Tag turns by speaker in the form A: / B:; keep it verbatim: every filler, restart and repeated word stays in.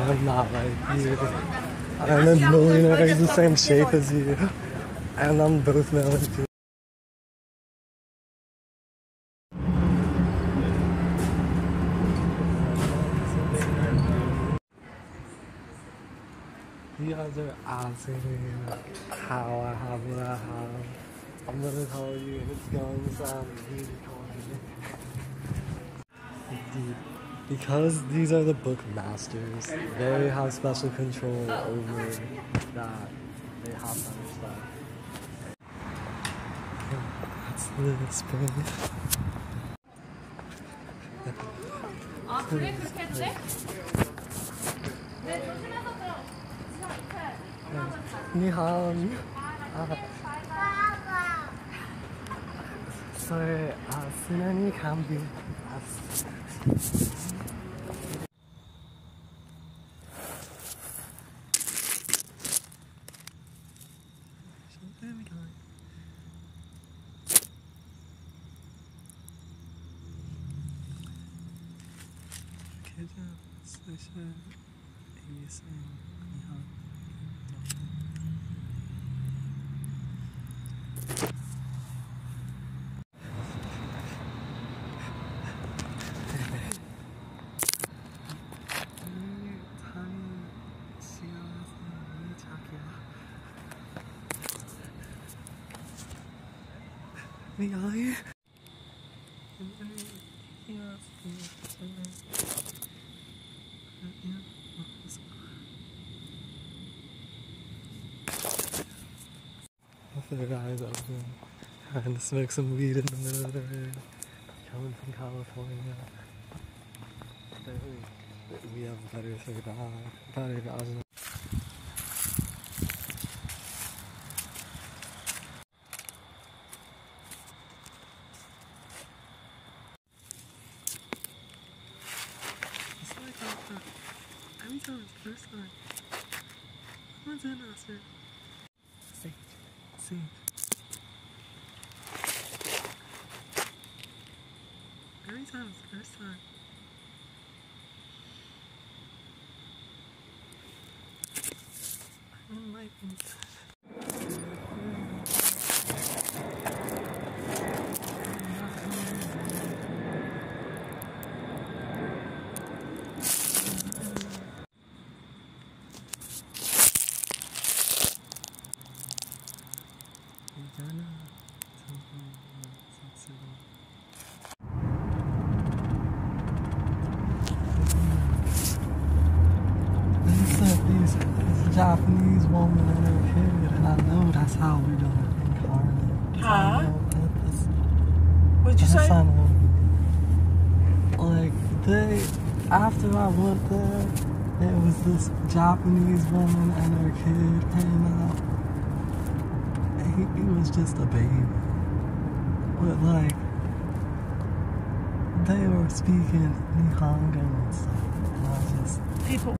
A: I'm not like you. I'm a millionaire who's the same shape as you. And I'm both male and female. You guys are asking me how I have what I have. I'm gonna tell you, and it's going to sound really corny. Dude, because these are the book masters, they have special control over that. They have to understand. That's the spring.
B: 아 그래? 그렇게 했대? 네, 조심해서 들어.
A: 你好，啊，所以啊，虽然你看不啊。看着四十一岁，你好。你好。With their eyes open, trying to smoke some weed in the middle of the road, coming from California. We have better cigars, better cigars. It's like after every time it's first time. What's in us, sir? See. See. Every time it's the first time. I don't like it. Japanese woman and her kid, and I know that's how we're gonna incarnate.
C: Huh? What'd you say?
A: Like, they, after I went there, there was this Japanese woman and her kid hanging out. And he, he was just a baby. But, like, they were speaking Nihongo and stuff, and I was just...
C: People.